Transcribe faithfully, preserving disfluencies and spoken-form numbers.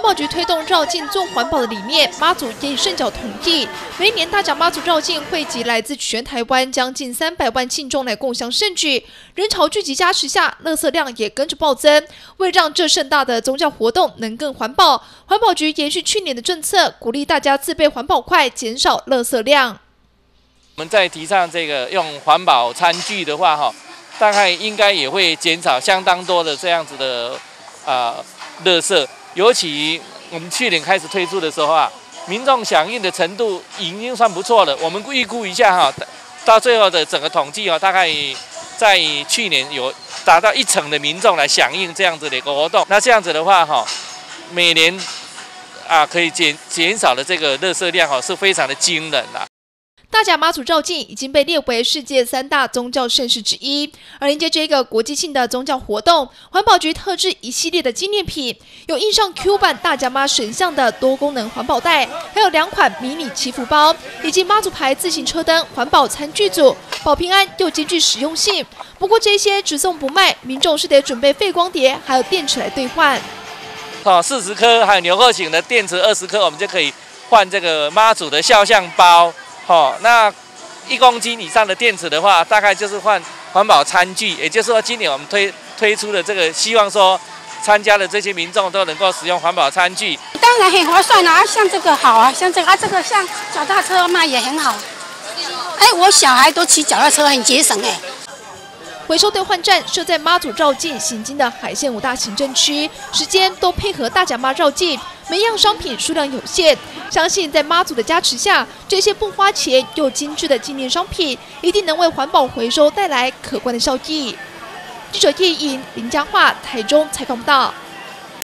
保局推动绕境做环保的理念，妈祖也以圣脚同意。每一年大甲妈祖绕境汇集来自全台湾将近三百万信众来共襄盛举，人潮聚集加持下，垃圾量也跟着暴增。为让这盛大的宗教活动能更环保，环保局延续去年的政策，鼓励大家自备环保筷，减少垃圾量。 我们在提倡这个用环保餐具的话，哈，大概应该也会减少相当多的这样子的啊垃圾。尤其我们去年开始推出的时候啊，民众响应的程度已经算不错了。我们预估一下哈，到最后的整个统计啊，大概在去年有达到一成的民众来响应这样子的一个活动。那这样子的话哈，每年啊可以减减少的这个垃圾量哈是非常的惊人啦。 大甲妈祖绕境已经被列为世界三大宗教盛事之一，而迎接这个国际性的宗教活动，环保局特制一系列的纪念品，有印上 Q 版大甲妈神像的多功能环保袋，还有两款迷你祈福包，以及妈祖牌自行车灯环保餐具组，保平安又兼具实用性。不过这些只送不卖，民众是得准备废光碟还有电池来兑换。 哦，四十颗还有纽扣型的电池二十颗，我们就可以换这个妈祖的肖像包。哦，那一公斤以上的电池的话，大概就是换环保餐具，也就是说，今年我们推推出的这个，希望说参加的这些民众都能够使用环保餐具。 当然很划算啊，像这个好啊，像这个啊，这个像脚踏车嘛也很好。哎，我小孩都骑脚踏车，很节省哎。 回收兑换站设在妈祖绕境行经的海线五大行政区，时间都配合大甲妈绕境，每样商品数量有限。相信在妈祖的加持下，这些不花钱又精致的纪念商品，一定能为环保回收带来可观的效益。记者叶颖、林佳桦台中采访报道。